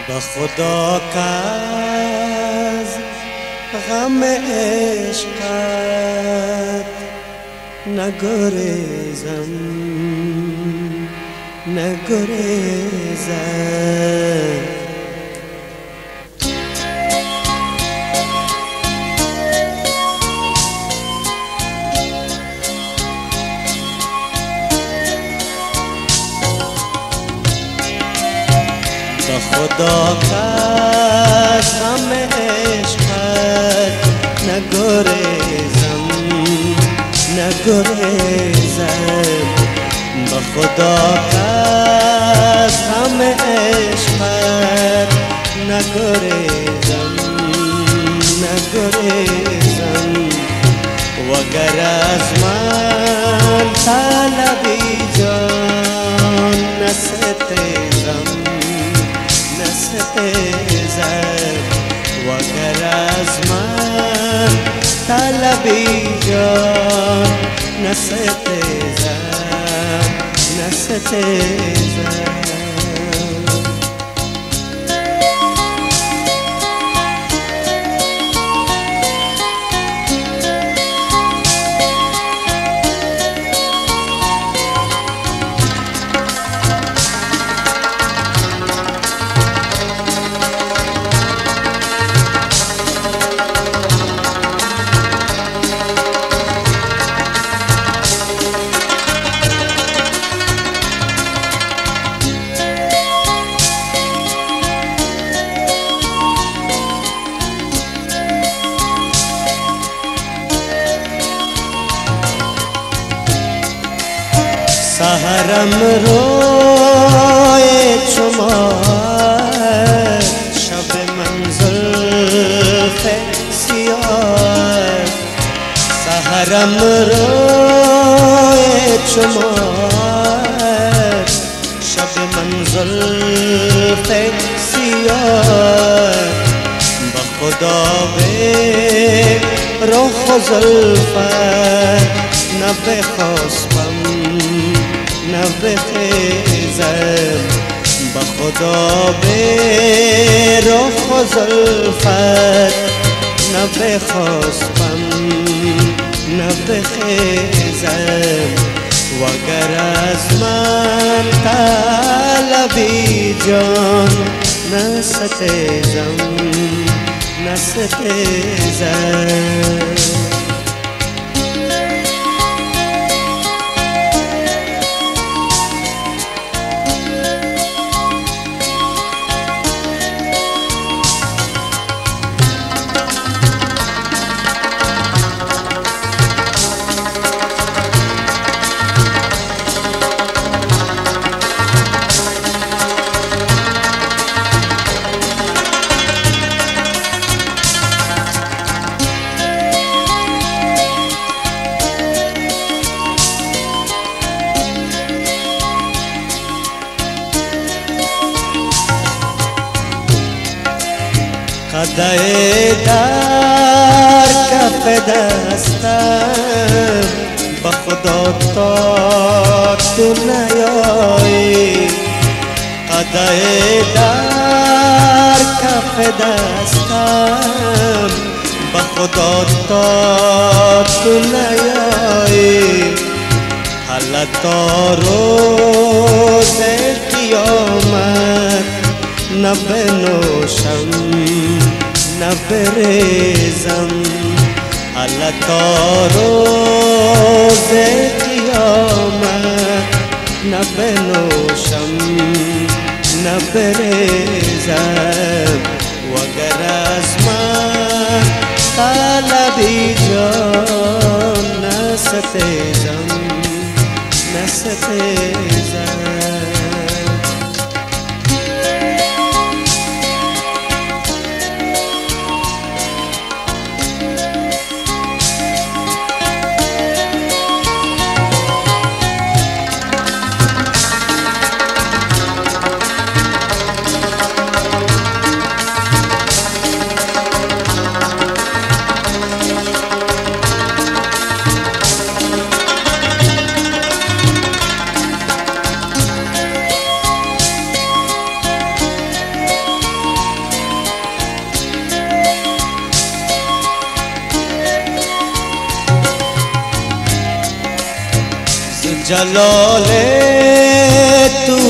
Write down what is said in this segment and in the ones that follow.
به خدا که از غم عشقت نگریزم به خدا که از غم عشقت نگریزم به خدا که از غم عشقت نگریزم وگر از من طلبی جان نستیزم وگر از من طلبی جان نستیزم سحرم روی چمار شب منزل سیاه سحرم روی چمار شب منزل سیاه به خدا به رخ و زلفت نبخسبم نبخیزم به خدا به رخ و زلفت نبخسبم نبخیزم وگر از من طلبی جان نستیزم قدای در کف دستم به خدا تا تو نیایی قدای در کف دستم به خدا تا تو نیایی حالا تا روز قیامت نبنوشم نبریزم حالا تا روز قیامت نبنوشم نبریزم وگر از من طلبی جان نستیزم جلال تو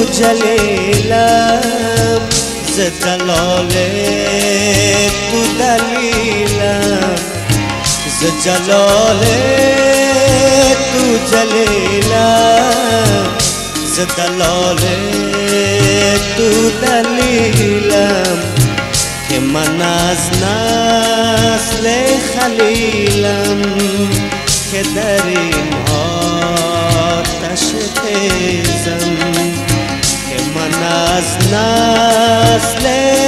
جلیلم ز جلال تو دلیلم ز جلال تو جلیلم ز جلال تو دلیلم که من از نسل خلیلم که در این آتش تیزم که من از نسل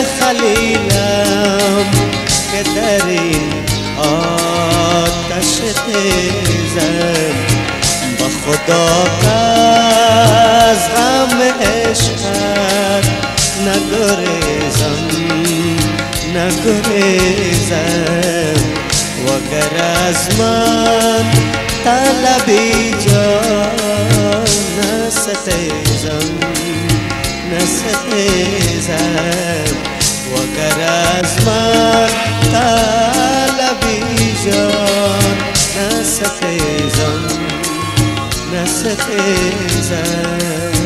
خلیلم که در این آتش تیزم با خدا از غم عشقت نگریزم نگریزم وگر از من طلبی جان نستیزم نستیزم وگر از من طلبی جان نستیزم نستیزم